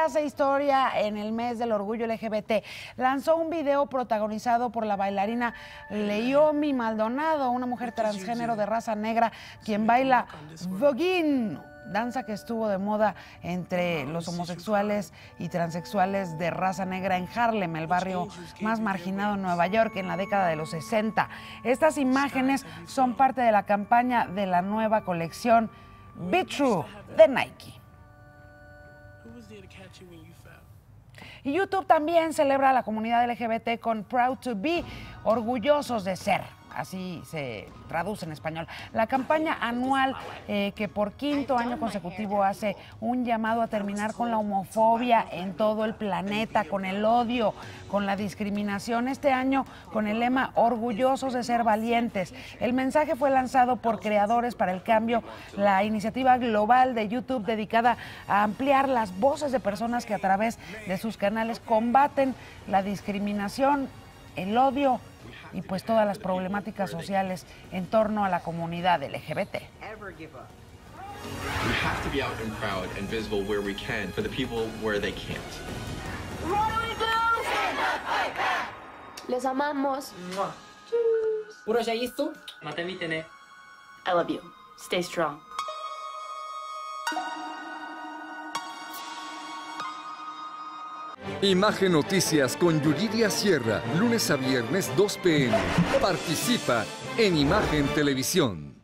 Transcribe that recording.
hace historia en el mes del orgullo LGBT. Lanzó un video protagonizado por la bailarina Leiomy Maldonado, una mujer transgénero de raza negra, quien baila voguing, danza que estuvo de moda entre los homosexuales y transexuales de raza negra en Harlem, el barrio más marginado en Nueva York, en la década de los 60. Estas imágenes son parte de la campaña de la nueva colección Be True de Nike. Y YouTube también celebra a la comunidad LGBT con Proud to Be, orgullosos de ser. Así se traduce en español. La campaña anual que por quinto año consecutivo hace un llamado a terminar con la homofobia en todo el planeta, con el odio, con la discriminación. Este año con el lema Orgullosos de ser valientes. El mensaje fue lanzado por Creadores para el Cambio, la iniciativa global de YouTube dedicada a ampliar las voces de personas que a través de sus canales combaten la discriminación, el odio y pues todas las problemáticas sociales en torno a la comunidad LGBT. We have to be out and proud and visible where we can for the people where they can't. What do we do? Stand up, fight back. Les amamos. I love you. Stay strong. Imagen Noticias con Yuridia Sierra, lunes a viernes 2 p.m. Participa en Imagen Televisión.